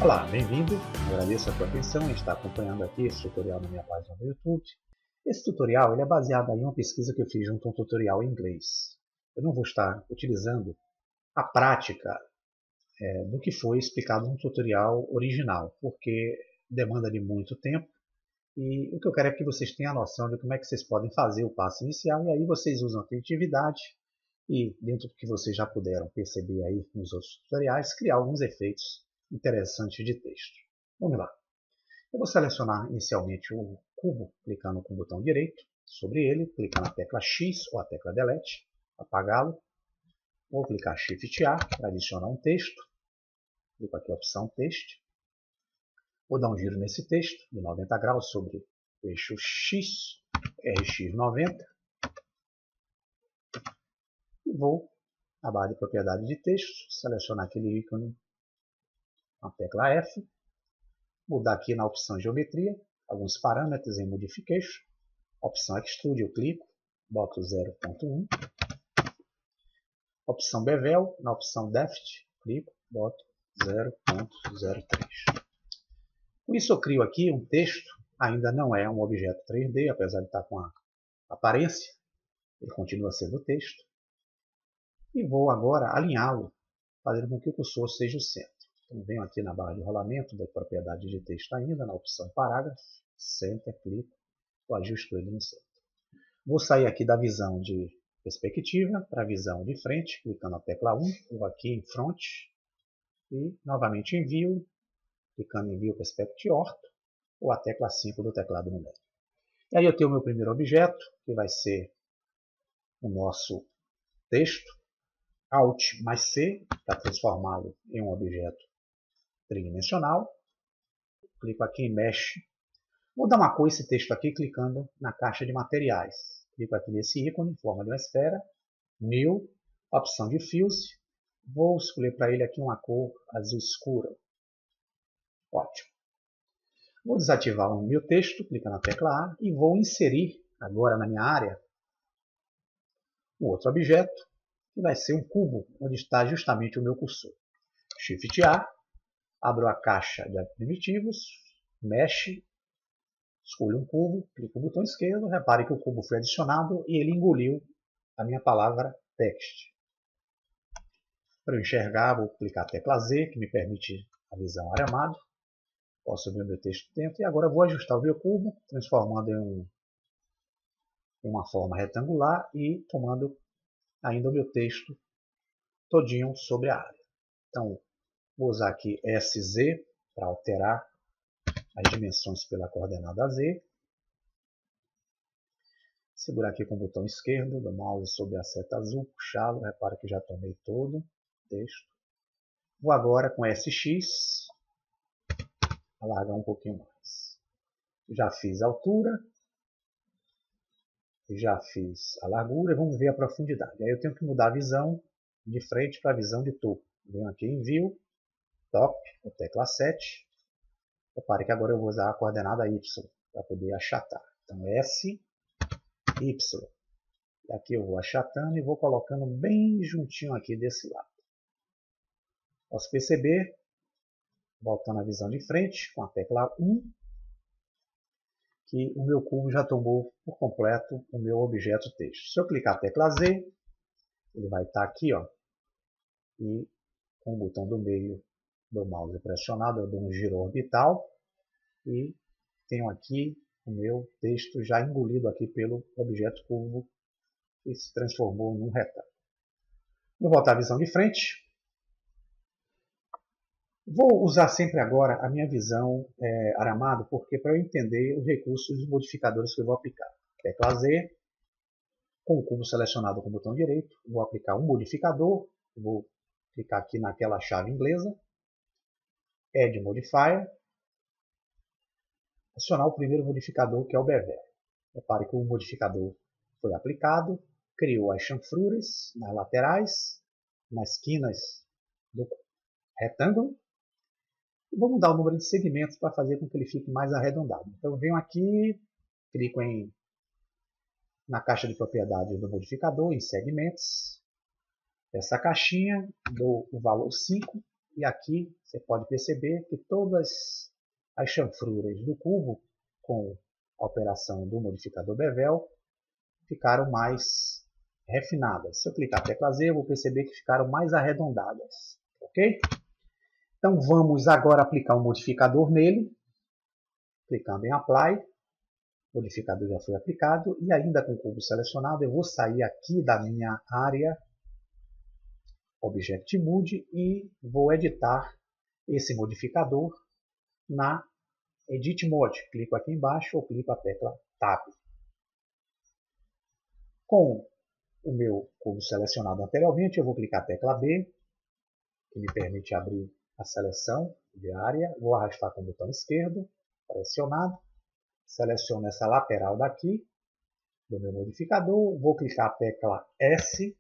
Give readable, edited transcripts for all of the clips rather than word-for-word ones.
Olá, bem-vindo. Agradeço a sua atenção em estar acompanhando aqui esse tutorial na minha página do YouTube. Esse tutorial ele é baseado em uma pesquisa que eu fiz junto a um tutorial em inglês. Eu não vou estar utilizando a prática do que foi explicado no tutorial original, porque demanda de muito tempo e o que eu quero é que vocês tenham a noção de como é que vocês podem fazer o passo inicial e aí vocês usam a criatividade e, dentro do que vocês já puderam perceber aí nos outros tutoriais, criar alguns efeitos interessantes de texto. Vamos lá. Eu vou selecionar inicialmente o cubo, clicando com o botão direito sobre ele, clicar na tecla X ou a tecla Delete, apagá-lo. Vou clicar Shift A para adicionar um texto. Clico aqui a opção Texto. Vou dar um giro nesse texto de 90 graus sobre o eixo X, RX90. E vou na barra de propriedade de texto, selecionar aquele ícone com a tecla F. Mudar aqui na opção Geometria, alguns parâmetros em Modification. Opção Extrude, eu clico, boto 0.1. Opção Bevel, na opção Depth, clico, boto 0.03. Com isso eu crio aqui um texto, ainda não é um objeto 3D, apesar de estar com a aparência, ele continua sendo texto. E vou agora alinhá-lo, fazendo com que o cursor seja o centro. Então venho aqui na barra de rolamento da propriedade de texto ainda, na opção Parágrafo, Center, clico, ajusto ele no centro. Vou sair aqui da visão de perspectiva para a visão de frente, clicando na tecla 1, vou aqui em Front, e novamente em View, clicando em View Perspective Ortho, ou a tecla 5 do teclado numérico. E aí eu tenho o meu primeiro objeto, que vai ser o nosso texto, Alt mais C, para transformá-lo em um objeto tridimensional. Clico aqui em Mesh. Vou dar uma cor a esse texto aqui clicando na caixa de materiais. Clico aqui nesse ícone em forma de uma esfera. New, opção de Fuse. Vou escolher para ele aqui uma cor azul escura. Ótimo. Vou desativar o meu texto, clicando na tecla A e vou inserir agora na minha área um outro objeto, que vai ser um cubo, onde está justamente o meu cursor. Shift A, abro a caixa de primitivos, Mesh, escolho um cubo, clico no botão esquerdo, repare que o cubo foi adicionado e ele engoliu a minha palavra text. Para eu enxergar, vou clicar a tecla Z, que me permite a visão aremado. Posso ver o meu texto dentro e agora vou ajustar o meu cubo, transformando em uma forma retangular e tomando ainda o meu texto todinho sobre a área. Então, vou usar aqui SZ para alterar as dimensões pela coordenada Z. Segurar aqui com o botão esquerdo do mouse sobre a seta azul, puxá-lo, repara que já tomei todo o texto. Vou agora com SX, alargar um pouquinho mais. Já fiz a altura, já fiz a largura, vamos ver a profundidade. Aí eu tenho que mudar a visão de frente para a visão de topo. Venho aqui em View, Top, a tecla 7. Repare que agora eu vou usar a coordenada Y para poder achatar. Então S, Y. E aqui eu vou achatando e vou colocando bem juntinho aqui desse lado. Posso perceber, voltando à visão de frente, com a tecla 1, que o meu cubo já tomou por completo o meu objeto texto. Se eu clicar a tecla Z, ele vai estar aqui, ó, e com o botão do meio do mouse pressionado, eu dou um giro orbital e tenho aqui o meu texto já engolido aqui pelo objeto cubo que se transformou num retângulo. Vou voltar à visão de frente. Vou usar sempre agora a minha visão aramado, porque para eu entender os recursos dos modificadores que eu vou aplicar. Tecla Z, com o cubo selecionado com o botão direito, vou aplicar um modificador, vou clicar aqui naquela chave inglesa, Add Modifier, adicionar o primeiro modificador que é o Bevel. Repare que o modificador foi aplicado, criou as chanfruras nas laterais, nas quinas do retângulo, e vou mudar o número de segmentos para fazer com que ele fique mais arredondado. Então eu venho aqui, clico na caixa de propriedades do modificador, em segmentos, essa caixinha, dou o valor 5 E aqui você pode perceber que todas as chanfruras do cubo, com a operação do modificador Bevel, ficaram mais refinadas. Se eu clicar na tecla Z, eu vou perceber que ficaram mais arredondadas. Ok? Então vamos agora aplicar um modificador nele. Clicando em Apply. O modificador já foi aplicado. E ainda com o cubo selecionado, eu vou sair aqui da minha área Object Mode e vou editar esse modificador na Edit Mode. Clico aqui embaixo ou clico a tecla Tab. Com o meu cubo selecionado anteriormente, eu vou clicar a tecla B, que me permite abrir a seleção de área. Vou arrastar com o botão esquerdo, pressionado. Seleciono essa lateral daqui, do meu modificador. Vou clicar a tecla S,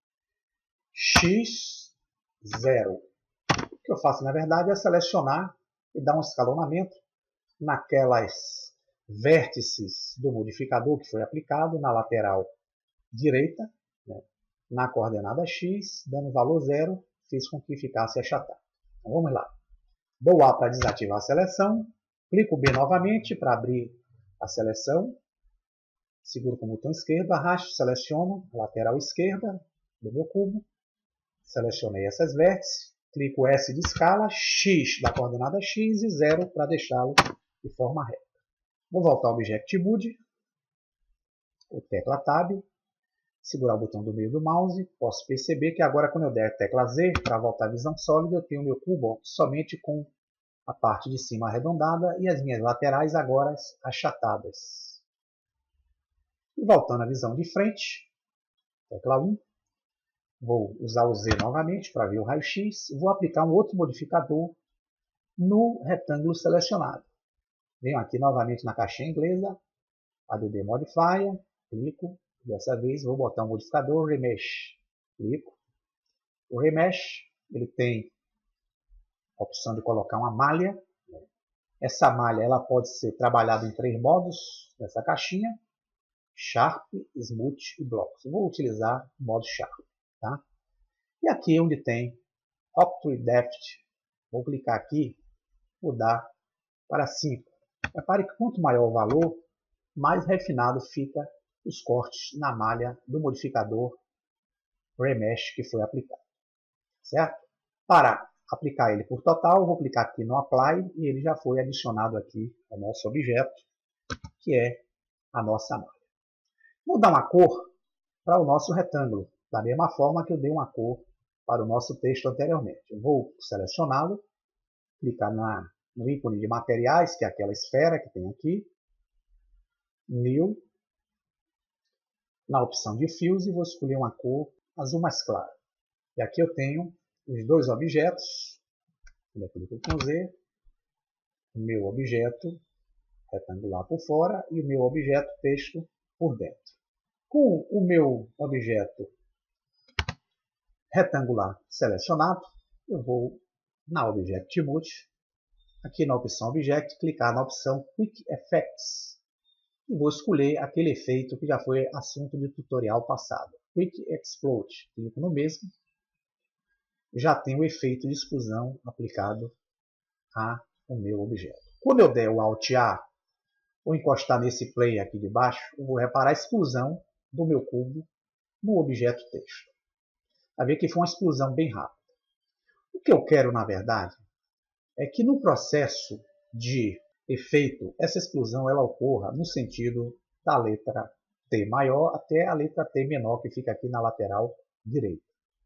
X, 0. O que eu faço, na verdade, é selecionar e dar um escalonamento naquelas vértices do modificador que foi aplicado na lateral direita, né, na coordenada X, dando valor 0, fiz com que ficasse achatado. Então vamos lá. Dou A para desativar a seleção, clico B novamente para abrir a seleção, seguro com o botão esquerdo, arrasto, seleciono a lateral esquerda do meu cubo, selecionei essas vértices, clico S de escala, X da coordenada X e 0 para deixá-lo de forma reta. Vou voltar ao Object Mode, o tecla Tab, segurar o botão do meio do mouse, posso perceber que agora quando eu der a tecla Z para voltar à visão sólida, eu tenho o meu cubo somente com a parte de cima arredondada e as minhas laterais agora achatadas. E voltando à visão de frente, tecla 1, vou usar o Z novamente para ver o raio-x, vou aplicar um outro modificador no retângulo selecionado. Venho aqui novamente na caixinha inglesa, Add Modifier, clico. Dessa vez vou botar um modificador Remesh. Clico. O Remesh ele tem a opção de colocar uma malha. Essa malha ela pode ser trabalhada em 3 modos nessa caixinha. Sharp, Smooth e Blocks. Vou utilizar o modo Sharp. Tá? E aqui onde tem Octave Depth, vou clicar aqui, mudar para 5. Repare que quanto maior o valor, mais refinado fica os cortes na malha do modificador Remesh que foi aplicado. Certo? Para aplicar ele por total, vou clicar aqui no Apply e ele já foi adicionado aqui ao nosso objeto, que é a nossa malha. Vou dar uma cor para o nosso retângulo, da mesma forma que eu dei uma cor para o nosso texto anteriormente. Eu vou selecioná-lo, clicar no ícone de materiais, que é aquela esfera que tem aqui, New, na opção de Fios e vou escolher uma cor azul mais claro. E aqui eu tenho os dois objetos, eu clico com Z, o meu objeto retangular por fora e o meu objeto texto por dentro. Com o meu objeto retangular selecionado, eu vou na Object Mode, aqui na opção Object, clicar na opção Quick Effects e vou escolher aquele efeito que já foi assunto de tutorial passado, Quick Explode. Clico no mesmo, já tem o efeito de explosão aplicado ao meu objeto. Quando eu der o Alt A ou encostar nesse play aqui de baixo, eu vou reparar a explosão do meu cubo no objeto texto. Vai ver que foi uma explosão bem rápida. O que eu quero, na verdade, é que no processo de efeito, essa explosão ela ocorra no sentido da letra T maior até a letra T menor, que fica aqui na lateral direita.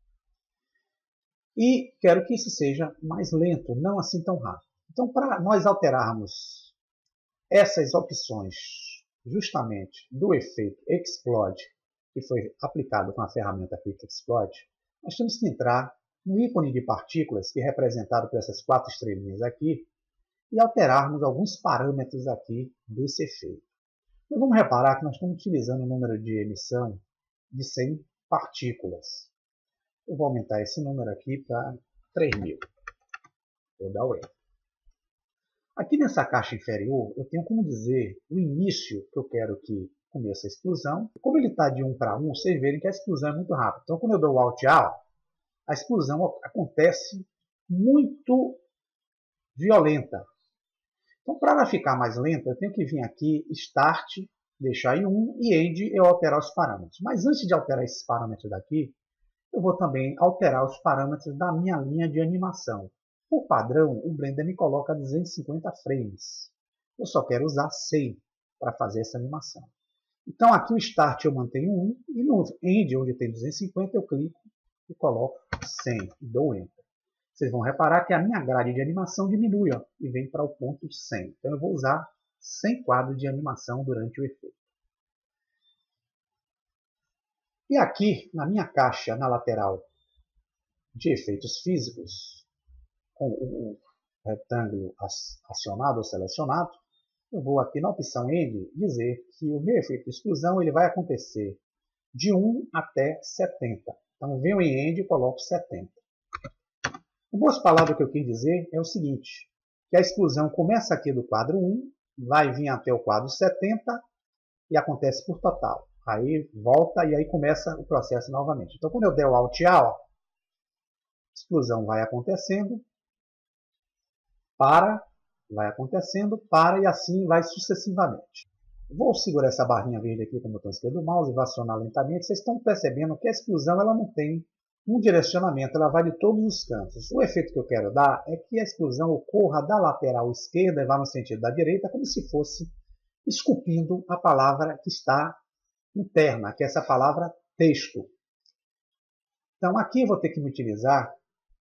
E quero que isso seja mais lento, não assim tão rápido. Então, para nós alterarmos essas opções justamente do efeito Explode, que foi aplicado com a ferramenta Quick Explode, nós temos que entrar no ícone de partículas, que é representado por essas 4 estrelinhas aqui, e alterarmos alguns parâmetros aqui desse efeito. Então, vamos reparar que nós estamos utilizando o número de emissão de 100 partículas. Eu vou aumentar esse número aqui para 3000. Vou dar o Enter. Aqui nessa caixa inferior, eu tenho como dizer o início que eu quero que comece a explosão. Como ele está de 1 para 1, vocês verem que a explosão é muito rápida. Então, quando eu dou o Alt A, a explosão acontece muito violenta. Então, para ela ficar mais lenta, eu tenho que vir aqui, Start, deixar em 1 e End eu alterar os parâmetros. Mas antes de alterar esses parâmetros daqui, eu vou também alterar os parâmetros da minha linha de animação. Por padrão, o Blender me coloca 250 frames. Eu só quero usar 100 para fazer essa animação. Então aqui o Start eu mantenho 1 e no End, onde tem 250, eu clico e coloco 100 e dou Enter. Vocês vão reparar que a minha grade de animação diminui e vem para o ponto 100. Então eu vou usar 100 quadros de animação durante o efeito. E aqui, na minha caixa, na lateral de efeitos físicos, com o retângulo acionado ou selecionado, eu vou aqui na opção End dizer que o meu efeito de exclusão ele vai acontecer de 1 até 70. Então venho em End e coloco 70. Em boas palavras, o que eu quis dizer é o seguinte, que a exclusão começa aqui do quadro 1, vai vir até o quadro 70 e acontece por total. Aí volta e aí começa o processo novamente. Então quando eu der o Alt A, ó, a exclusão vai acontecendo, vai acontecendo, para e assim vai sucessivamente. Vou segurar essa barrinha verde aqui com o botão esquerdo do mouse e vou acionar lentamente. Vocês estão percebendo que a exclusão ela não tem um direcionamento, ela vai de todos os cantos. O efeito que eu quero dar é que a exclusão ocorra da lateral esquerda e vá no sentido da direita, como se fosse esculpindo a palavra que está interna, que é essa palavra texto. Então aqui eu vou ter que me utilizar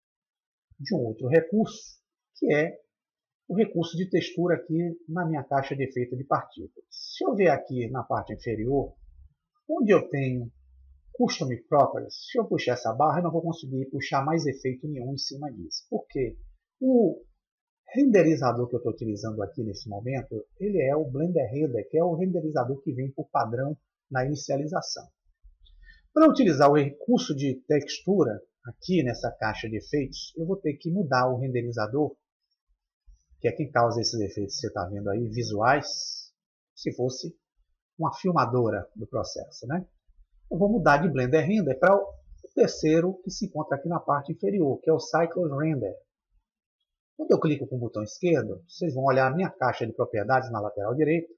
de um outro recurso, que é o recurso de textura aqui na minha caixa de efeito de partículas. Se eu ver aqui na parte inferior, onde eu tenho Custom Properties, se eu puxar essa barra, eu não vou conseguir puxar mais efeito nenhum em cima disso. Por quê? O renderizador que eu estou utilizando aqui nesse momento, ele é o Blender Render, que é o renderizador que vem por padrão na inicialização. Para utilizar o recurso de textura aqui nessa caixa de efeitos, eu vou ter que mudar o renderizador, que é quem causa esses efeitos que você está vendo aí, visuais, se fosse uma filmadora do processo, né? Eu vou mudar de Blender Render para o terceiro que se encontra aqui na parte inferior, que é o Cycles Render. Quando eu clico com o botão esquerdo, vocês vão olhar a minha caixa de propriedades na lateral direita.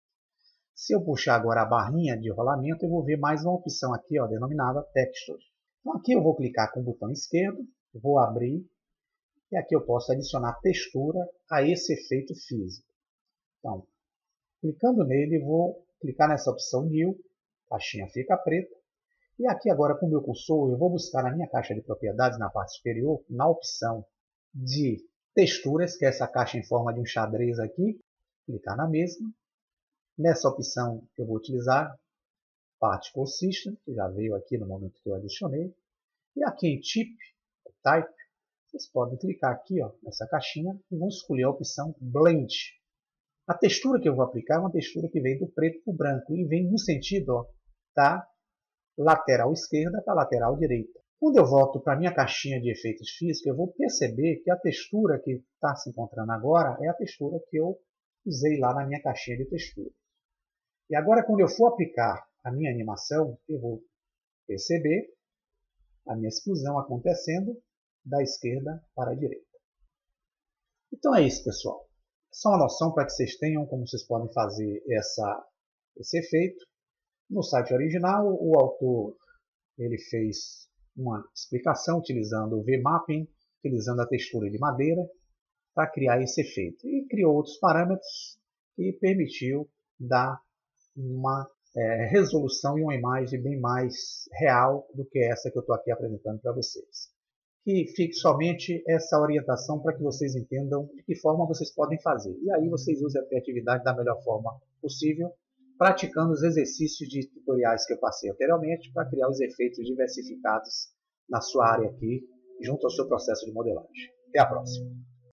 Se eu puxar agora a barrinha de rolamento, eu vou ver mais uma opção aqui, ó, denominada Texture. Então aqui eu vou clicar com o botão esquerdo, vou abrir, e aqui eu posso adicionar textura a esse efeito físico. Então, clicando nele, vou clicar nessa opção New, a caixinha fica preta, e aqui agora com o meu cursor eu vou buscar na minha caixa de propriedades, na parte superior, na opção de texturas, que é essa caixa em forma de um xadrez aqui, clicar na mesma. Nessa opção eu vou utilizar Particle System, que já veio aqui no momento que eu adicionei. E aqui em Type, vocês podem clicar aqui ó, nessa caixinha e vão escolher a opção Blend. A textura que eu vou aplicar é uma textura que vem do preto para o branco e vem no sentido ó, da lateral esquerda para a lateral direita. Quando eu volto para a minha caixinha de efeitos físicos, eu vou perceber que a textura que está se encontrando agora é a textura que eu usei lá na minha caixinha de textura. E agora, quando eu for aplicar a minha animação, eu vou perceber a minha exclusão acontecendo da esquerda para a direita. Então é isso, pessoal. Só uma noção para que vocês tenham como vocês podem fazer esse efeito. No site original, o autor ele fez uma explicação utilizando o VMapping, utilizando a textura de madeira, para criar esse efeito. E criou outros parâmetros e permitiu dar uma resolução e uma imagem bem mais real do que essa que eu estou aqui apresentando para vocês. Que fique somente essa orientação para que vocês entendam de que forma vocês podem fazer. E aí vocês usem a criatividade da melhor forma possível, praticando os exercícios de tutoriais que eu passei anteriormente para criar os efeitos diversificados na sua área aqui, junto ao seu processo de modelagem. Até a próxima!